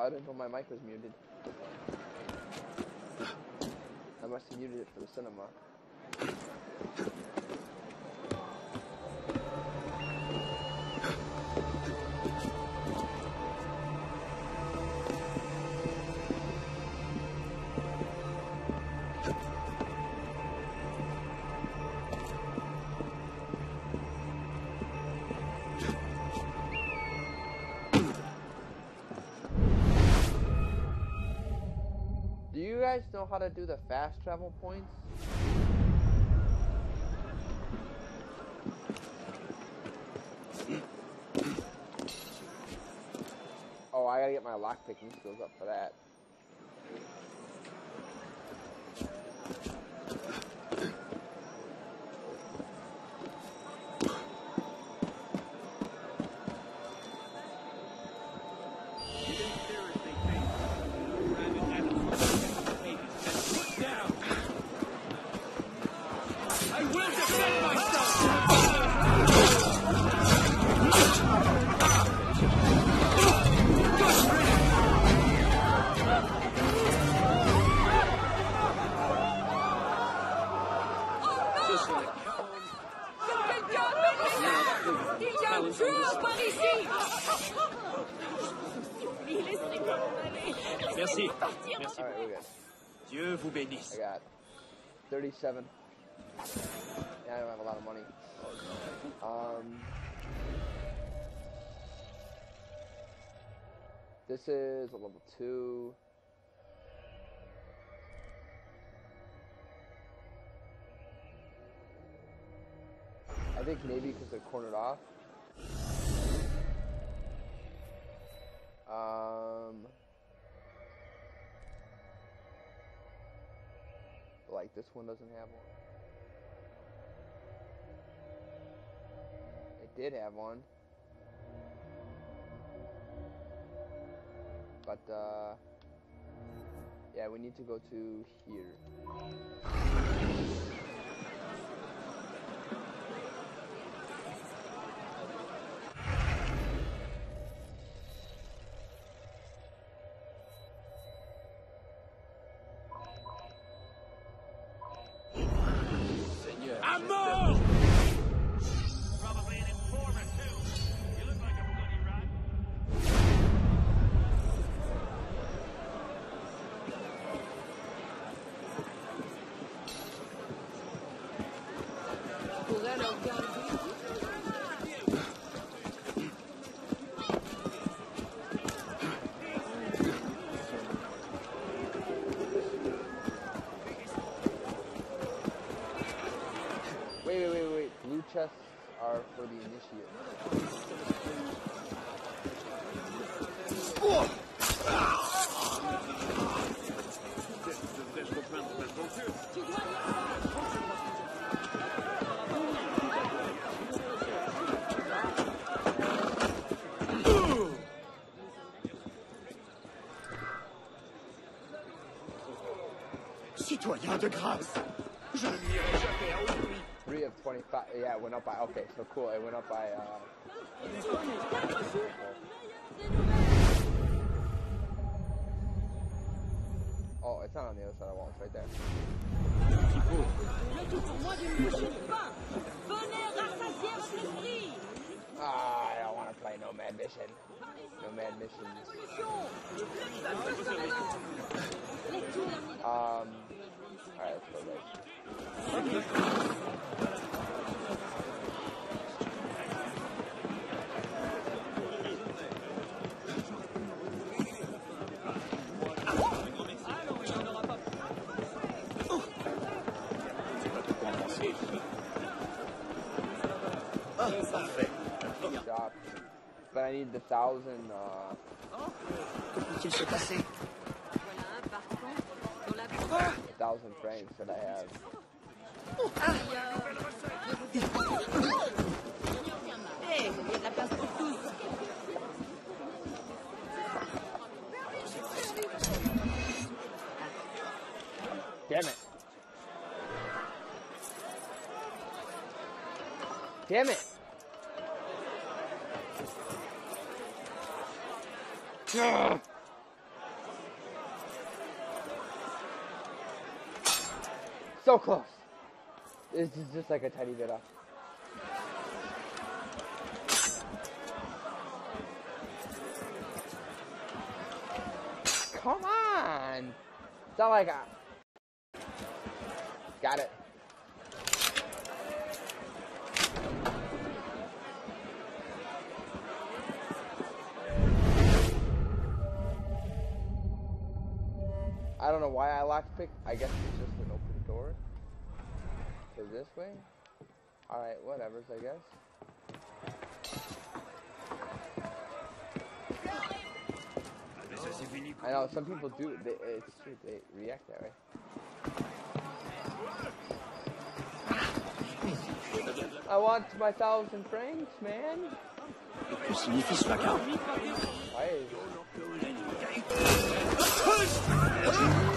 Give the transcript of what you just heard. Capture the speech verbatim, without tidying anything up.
I didn't know my mic was muted. I must have muted it for the cinema. Do you guys know how to do the fast travel points? Oh, I gotta get my lockpicking skills up for that. Merci. Merci. Alright, we're good. Dieu vous bénisse. I got thirty-seven. Yeah, I don't have a lot of money. Um, this is a level two. I think maybe because they're cornered off. Um, like this one doesn't have one. It did have one, but uh, yeah, we need to go to here. I'm mort! Probably an informer too. You look like a bloody rat. Wait, wait, wait, wait. Blue chests are for the initiate. Citoyen de grâce, je ne n'irai jamais à autrui. three of twenty-five. Yeah, it went up by. Okay, so cool. It went up by. Uh, oh, it's not on the other side of the wall. It's right there. Ah, I don't want to play Nomad Mission. Nomad Missions. Um. Alright, let's go right. Good job. But I need the thousand, uh... Que peut-il se passer? a thousand frames that I have. Hey, il y a de la place pour tous. Damn it. Damn it. Ugh. So close. This is just like a tiny bit off. Come on! It's all I got. Got it. I don't know why I lockpick. I guess it's just an open door. So this way? Alright, whatever, I guess. I know, some people do, they, it's true, they react that way. I want my thousand francs, man. Que signifie cela, Carl? Why is